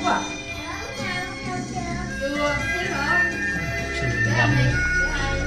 Chưa, thấy rồi. Để anh đi, để hai.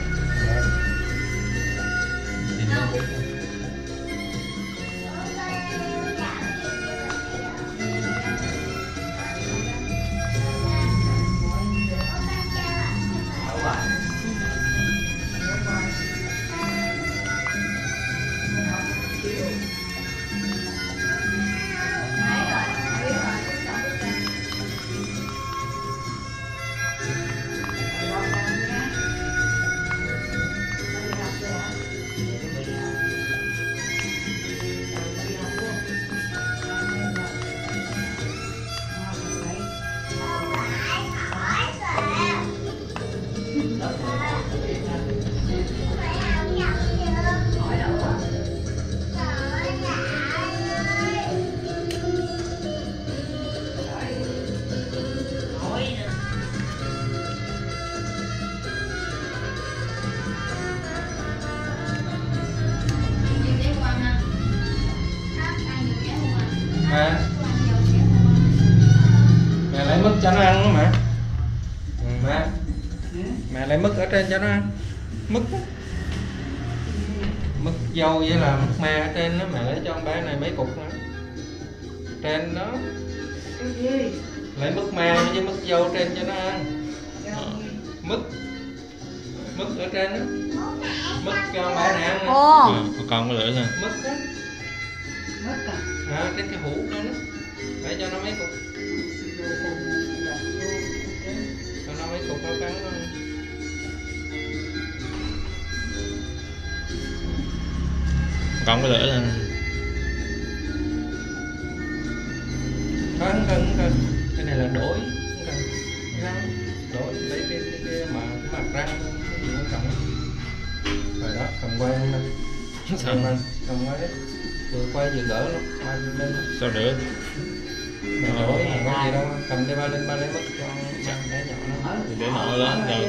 Mẹ lấy mứt cho nó ăn đó mà. Mẹ lấy mứt ở trên cho nó ăn. Mứt dâu với là mứt me ở trên đó, mẹ lấy cho con bé này mấy cục nữa. Trên đó. Lấy mứt me với mứt dâu trên cho nó ăn. Mứt ở trên đó. Mứt cho con bé này ăn. Con có lửa nè. Mứt đó. Trên cái hũ đó đó. Để cho nó mấy cục. Cho nó mấy cục nó cắn nó. Con có lửa nè. Không cần. Cái này là đổi. Không cần. Đổi lấy cái mặt răng thôi. Cái gì quan trọng. Rồi đó, cầm quay lên đây. Cầm quay đấy. Vừa quay vừa gỡ nó. Quay lên. Sao được? Mày đổi mà có gì đâu. Cầm đi ba lấy mất cho bé nhỏ nó. Để nọ lớn rồi.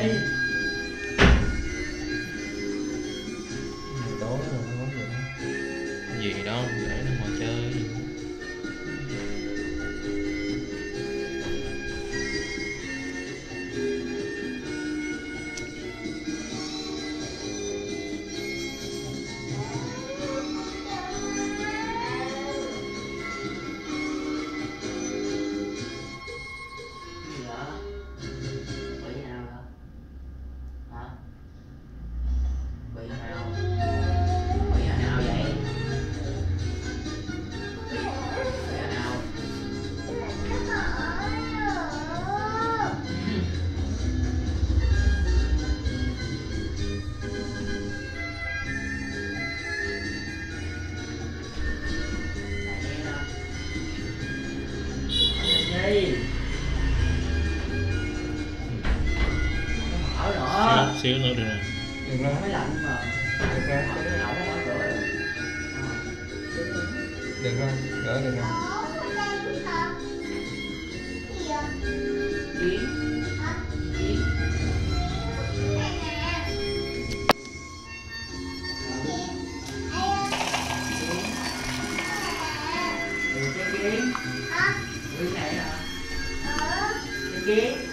Đổi rồi không có gì đâu. Gì đâu, để nó ngồi chơi. Xíu nữa được rồi. Được rồi. Mới lạnh mà. Được rồi. Được rồi. Gỡ được rồi. Cái